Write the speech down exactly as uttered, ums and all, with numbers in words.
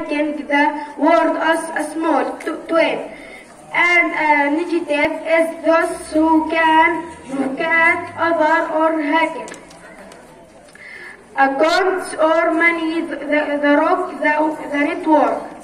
making the world a small twin. And a negative is those who can hack other or hack it. A cons or money, the, the rock, the, the network.